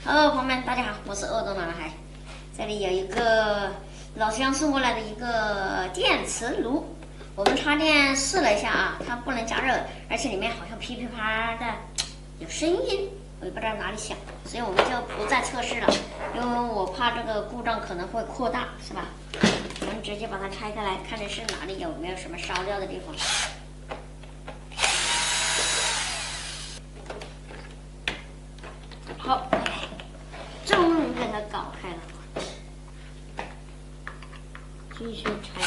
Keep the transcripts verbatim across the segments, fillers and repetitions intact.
Hello，朋友们，大家好，我是恶动男孩。这里有一个老乡送过来的一个电磁炉，我们插电试了一下啊，它不能加热，而且里面好像噼噼啪的有声音，我也不知道哪里响，所以我们就不再测试了，因为我怕这个故障可能会扩大，是吧？我们直接把它拆开来，看的是哪里有没有什么烧掉的地方。 好，终于给它搞开了，继续拆。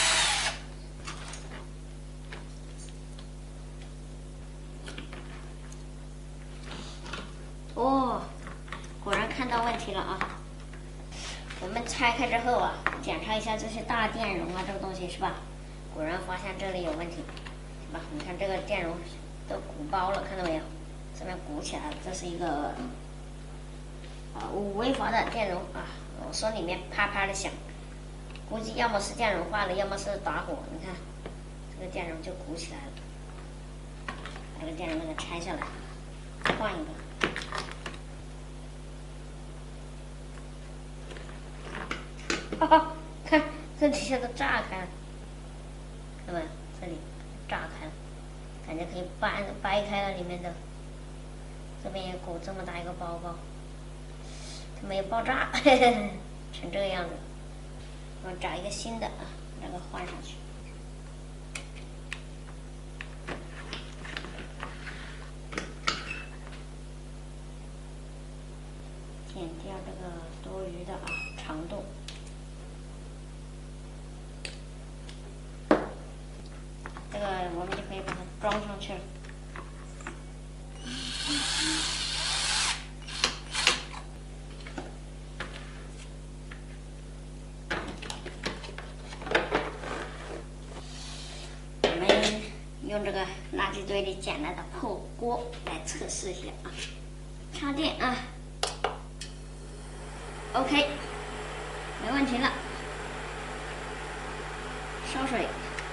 哦，果然看到问题了啊！我们拆开之后啊，检查一下这些大电容啊，这个东西是吧？果然发现这里有问题，是吧？你看这个电容都鼓包了，看到没有？这边鼓起来了，这是一个。 啊，五微伏的电容啊，我说里面啪啪的响，估计要么是电容坏了，要么是打火。你看，这个电容就鼓起来了，把这个电容给拆下来，换一个。哈哈，看这底下都炸开了，看到没有？这里炸开了，感觉可以掰掰开了里面的。这边也鼓这么大一个包包。 没有爆炸，嘿嘿嘿，成这个样子。我找一个新的啊，把这个换上去。剪掉这个多余的啊长度。这个我们就可以把它装上去了。 用这个垃圾堆里捡来的破锅来测试一下啊，插电啊 ，OK， 没问题了。烧水，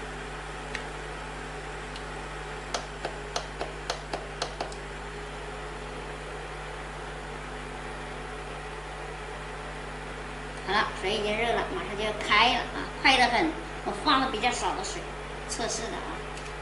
好了，水已经热了，马上就要开了啊，快得很。我放了比较少的水，测试的啊。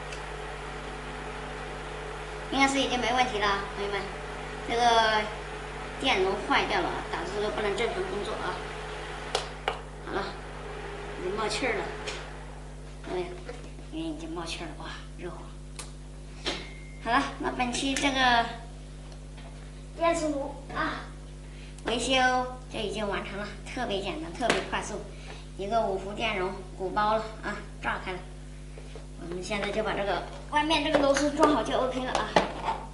应该是已经没问题了，朋友们。这个电容坏掉了，导致这个不能正常工作啊。好了，已经冒气儿了，看到没有？因为已经冒气儿了，哇，热乎。好了，那本期这个电磁炉啊，维修就已经完成了，特别简单，特别快速。一个五伏电容鼓包了啊，炸开了。 我们现在就把这个外面这个螺丝装好就 OK 了啊。